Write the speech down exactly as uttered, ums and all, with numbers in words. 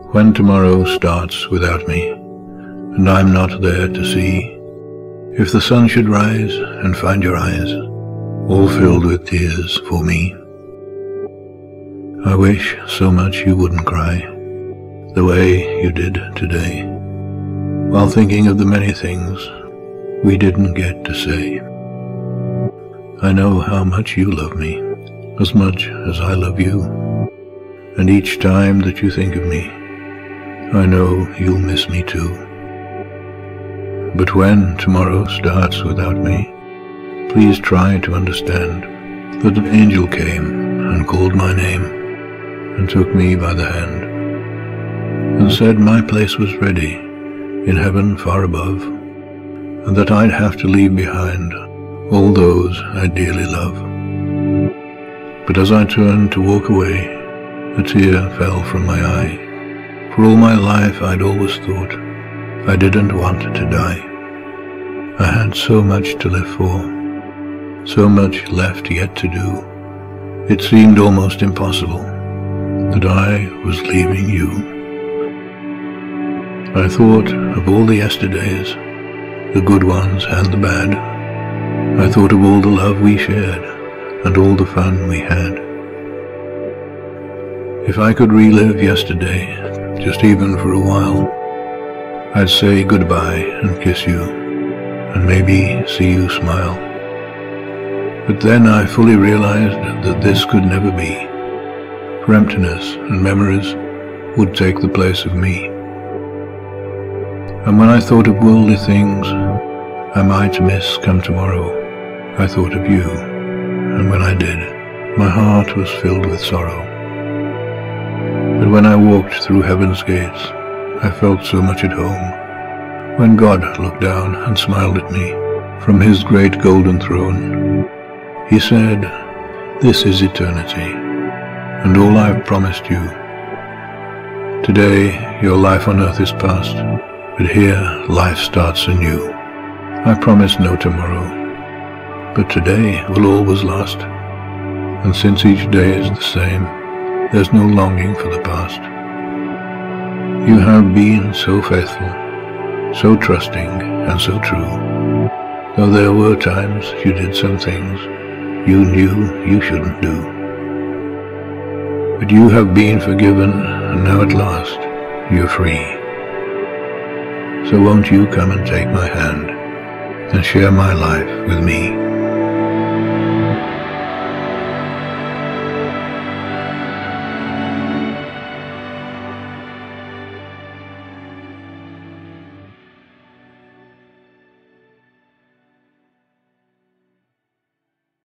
When tomorrow starts without me, and I'm not there to see, if the sun should rise and find your eyes all filled with tears for me, I wish so much you wouldn't cry the way you did today, while thinking of the many things we didn't get to say. I know how much you love me, as much as I love you, and each time that you think of me, I know you'll miss me too. But when tomorrow starts without me, please try to understand that an angel came and called my name and took me by the hand and said my place was ready in heaven far above, and that I'd have to leave behind all those I dearly love. But as I turned to walk away, a tear fell from my eye. For all my life I'd always thought I didn't want to die. I had so much to live for, so much left yet to do. It seemed almost impossible that I was leaving you. I thought of all the yesterdays, the good ones and the bad. I thought of all the love we shared and all the fun we had. If I could relive yesterday, just even for a while, I'd say goodbye and kiss you, and maybe see you smile. But then I fully realized that this could never be, for emptiness and memories would take the place of me. And when I thought of worldly things I might miss come tomorrow, I thought of you, and when I did, my heart was filled with sorrow. But when I walked through heaven's gates, I felt so much at home. When God looked down and smiled at me from his great golden throne, he said, "This is eternity, and all I've promised you. Today your life on earth is past, but here life starts anew. I promise no tomorrow, but today will always last, and since each day is the same, there's no longing for the past. You have been so faithful, so trusting and so true, though there were times you did some things you knew you shouldn't do. But you have been forgiven, and now at last you're free. So won't you come and take my hand and share my life with me?"